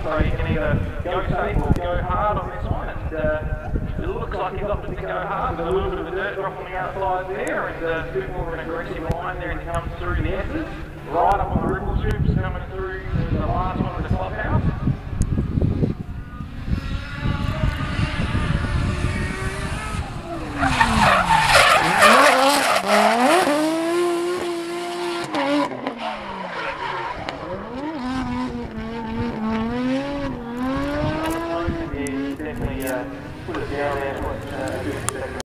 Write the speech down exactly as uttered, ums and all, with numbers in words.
so you can either go safe or go hard on this one. And uh, it looks like he's opted to go hard with a little bit of the dirt drop on the outside there, and uh, a bit more of an aggressive line there as he comes through the S's. Right up on the ripple tubes coming through the last one